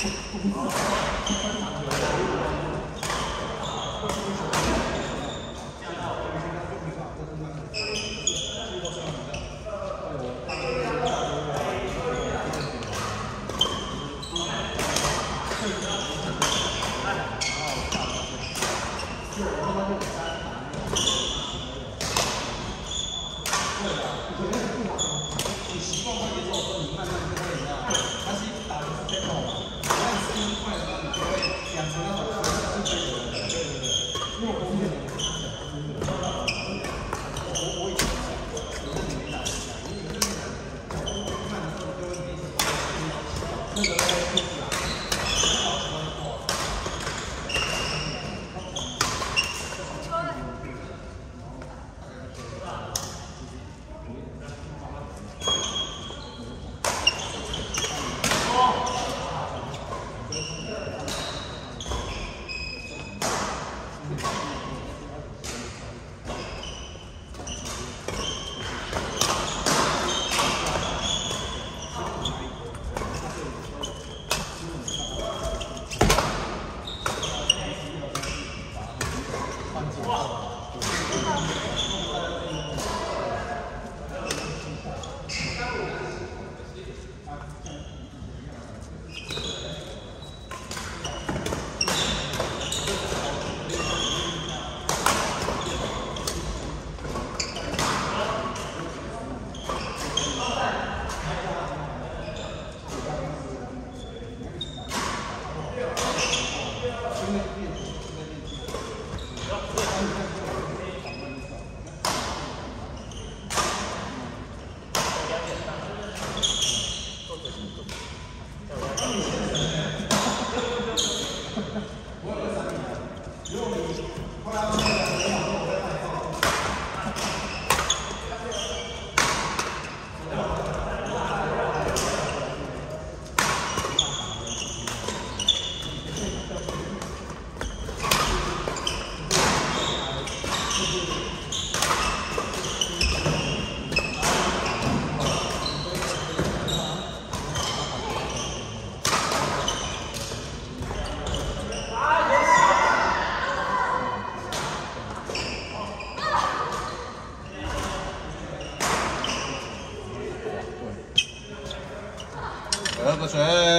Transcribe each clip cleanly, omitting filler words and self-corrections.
喝个水。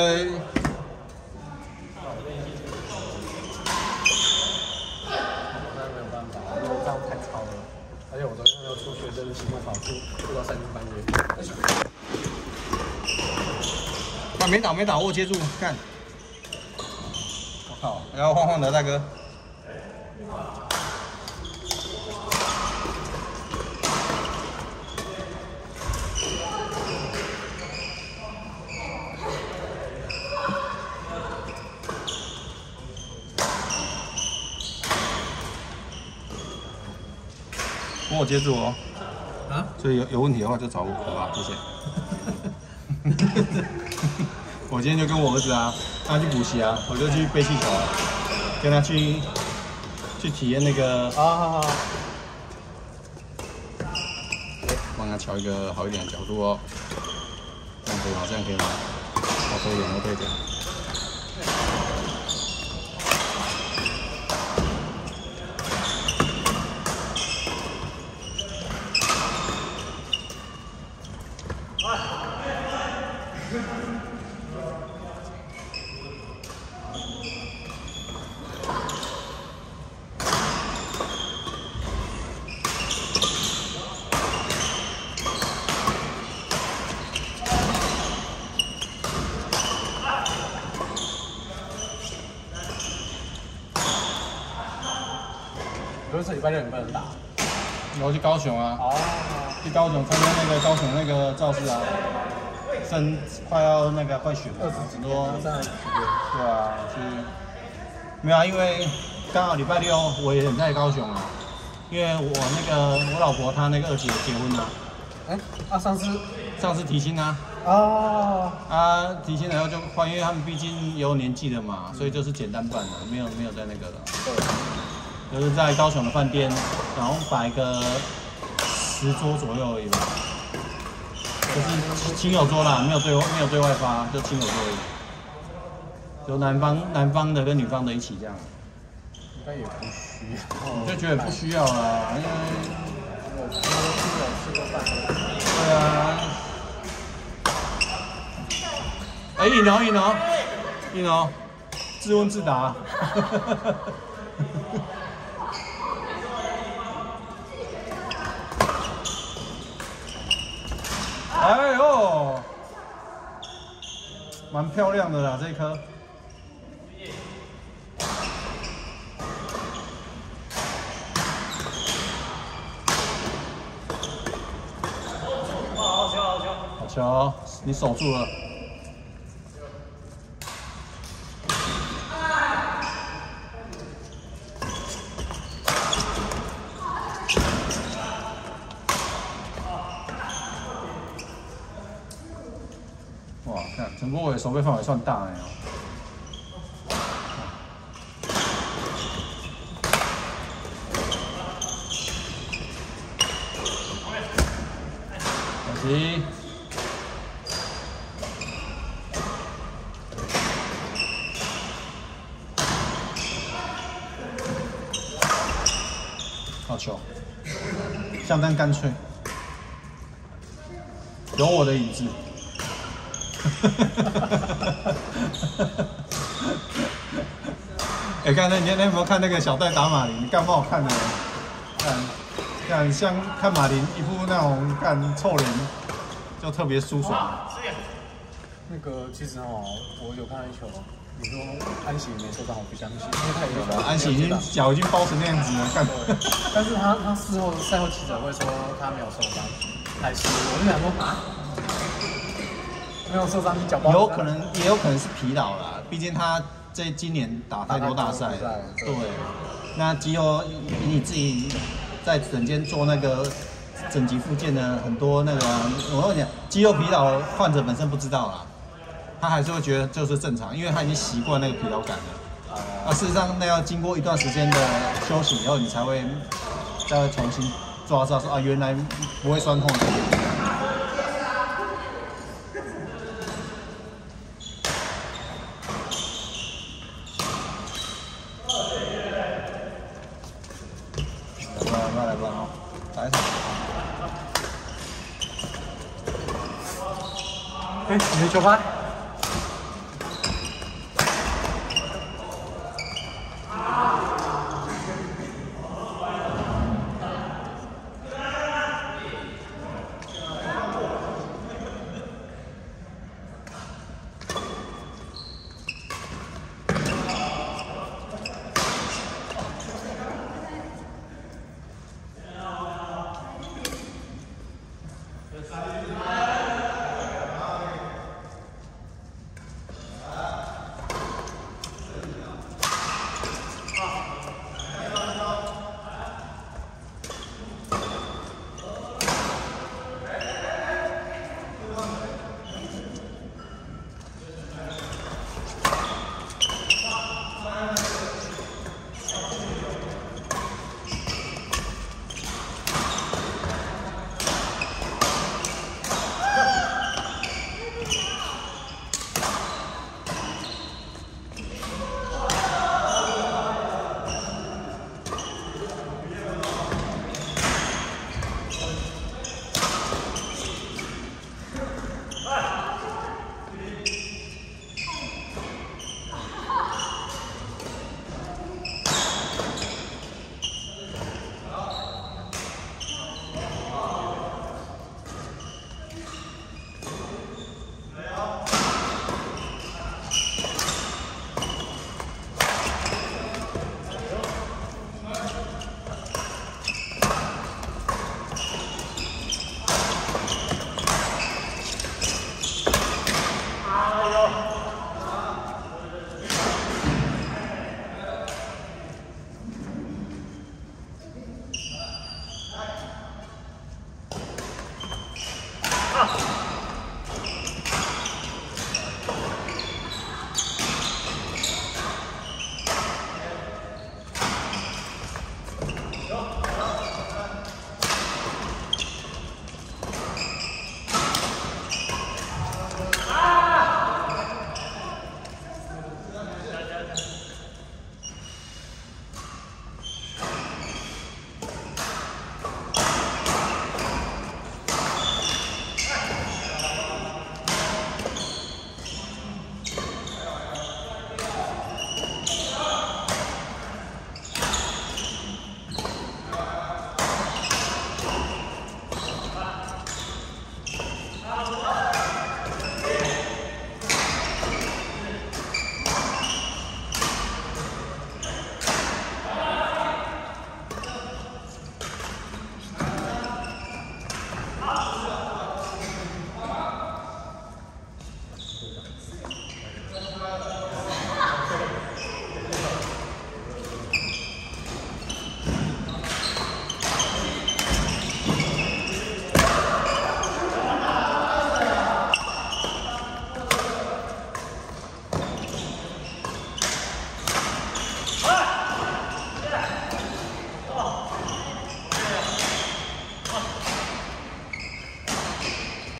没有办法，因为这样太超了。而且我昨天要出去，真是期末考出到3更半夜。 啊，没倒没倒，我接住，看。我靠，要晃晃的大哥。 帮我接住哦。啊？所以有问题的话就找我，好吧？谢谢。我今天就跟我儿子啊，他去补习啊，我就去背气球，跟他去体验那个。啊。帮他调一个好一点的角度哦。这样可以吗？这样可以吗？往后一点，往后一点。 可是这礼拜六你不能打。 我去高雄啊。哦。去高雄参加那个高雄那个造势啊，快要那个快选了，20几多。对啊，去。没有啊，因为刚好礼拜六我也在高雄啊，因为我老婆她那个2姐结婚了。 哎，啊上次提亲啊。哦。啊，提亲然后就换，因为他们毕竟有年纪了嘛，所以就是简单办的，没有在那个的。对。 就是在高雄的饭店，然后摆个10桌左右而已吧，就是亲友桌啦，没有对外发，就亲友桌而已。 就男方的跟女方的一起这样。 应该也不需要。 我就觉得不需要啦，因为我吃过饭。 对啊。哎，一农，自问自答。哎呦，蛮漂亮的啦，这一颗。好球，你守住了。哇，看陈柏伟手背范围算大哎。可惜。好球，相当干脆，有我的影子。哎，刚才你有没有看那个小戴打马林？干不好看的，看像看马林一副那种干臭脸，就特别舒爽。 那个其实哦，我有看到一球，你说安喜没受伤，我不相信，因为他也有。 安喜脚已经包成那样子了，干。 但是他赛后记者会说他没有受伤，还是我就想说啊。没有受伤，你脚包也有可能是疲劳啦，毕竟他今年打太多大赛，对。那肌肉你自己在诊间做那个整脊复健的很多那个，我跟你讲，肌肉疲劳患者本身不知道啦，他还是会觉得就是正常，因为他已经习惯那个疲劳感了。事实上，那要经过一段时间的休息以后，你才会重新抓到说啊，原来不会酸痛的。来吧，打一场。 哎，你的球拍。